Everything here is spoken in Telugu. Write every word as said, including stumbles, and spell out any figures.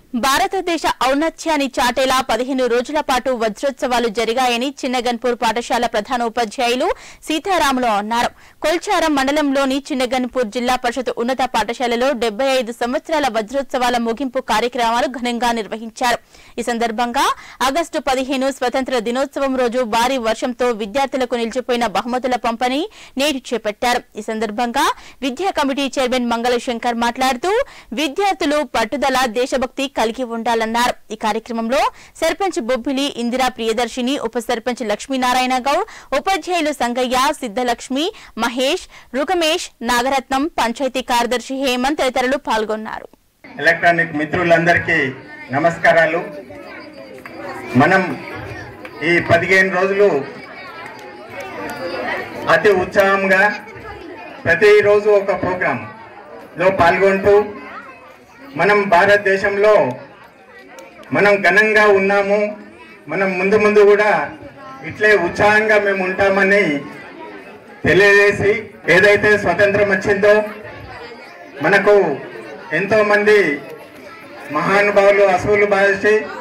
భారతదేశ ఔన్నత్యాన్ని చాటేలా పదిహేను రోజుల పాటు వజ్రోత్సవాలు జరిగాయని చిన్నగన్పూర్ పాఠశాల ప్రధాన ఉపాధ్యాయులు సీతారాములు అన్నారు. కొల్చారం మండలంలోని చిన్నగన్పూర్ జిల్లా పరిషత్ ఉన్నత పాఠశాలలో డెబ్బై ఐదు సంవత్సరాల వజ్రోత్సవాల ముగింపు కార్యక్రమాలు ఘనంగా నిర్వహించారు. ఈ సందర్భంగా ఆగస్టు పదిహేను స్వతంత్ర దినోత్సవం రోజు భారీ వర్షంతో విద్యార్థులకు నిలిచిపోయిన బహుమతుల పంపిణీ నేడు చేపట్టారు. ఈ సందర్భంగా విద్యా కమిటీ చైర్మన్ మంగళశంకర్ మాట్లాడుతూ విద్యార్థులు పట్టుదల, దేశభక్తి కలిగి ఉండాలన్నారు. ఈ కార్యక్రమంలో సర్పంచ్ బొబ్బిలి ఇందిరా ప్రియదర్శిని, ఉప సర్పంచ్ లక్ష్మీనారాయణ గౌడ్, ఉపాధ్యాయులు సంగయ్య, సిద్ధలక్ష్మి, మహేష్, రుకమేష్, నాగరత్నం, పంచాయతీ కార్యదర్శి హేమంత్ తదితరులు పాల్గొన్నారు. ఎలక్ట్రానిక్ మిత్రులందరికీ నమస్కారాలు. మనం ఈ పదిహేను రోజులు అతి ఉత్సాహంగా ప్రతిరోజు ఒక ప్రోగ్రాం లో పాల్గొంటూ మనం భారతదేశంలో మనం ఘనంగా ఉన్నాము, మనం ముందు ముందు కూడా ఇట్లే ఉత్సాహంగా మేము ఉంటామని తెలియజేసి, ఏదైతే స్వతంత్రం వచ్చిందో మనకు ఎంతోమంది మహానుభావులు అసువులు బాసి